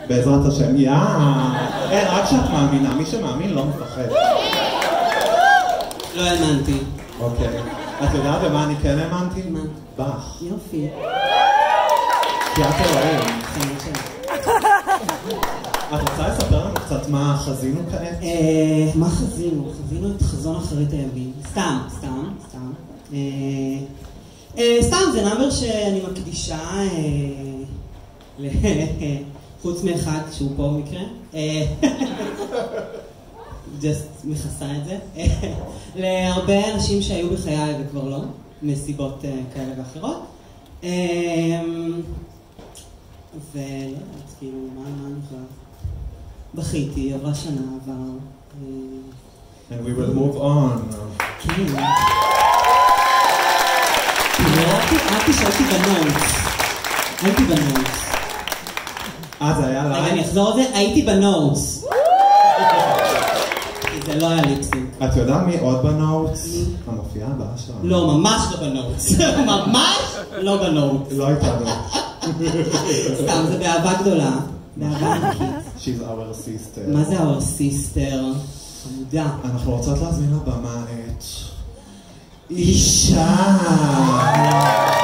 בעזרת השם, אין, רק שאת מאמינה, מי שמאמין לא מפחד. לא האמנתי. אוקיי. את יודעת במה אני כן האמנתי? מה? בך. יופי. כי את אלוהים. חיים שלה. את רוצה לספר לנו קצת מה חזינו כעת? מה חזינו? חזינו את חזון אחרית הימים. סתם. סתם, זה נאמר שאני מקדישה חוץ מאחד שהוא פה במקרה. just מכסה את זה. להרבה אנשים שהיו בחיי וכבר לא, מסיבות כאלה ואחרות. ולא יודעת, כאילו, מה אני יכולה? בכיתי, עברה שנה, עבר... And we will move on. כן. אהבתי שהייתי בנוטס. זה היה לייב? רגע, אני אחזור על זה, הייתי בנוטס. זה לא היה ליפסינג. את יודעת מי עוד בנוטס? המופיעה הבאה שלנו. לא, ממש לא בנוטס. ממש לא בנוטס. לא הייתה לו. סתם, זה באהבה גדולה. באהבה ענקית. She's our sister. מה זה our sister? חמודה. אנחנו רוצות להזמין לבמה את אישה.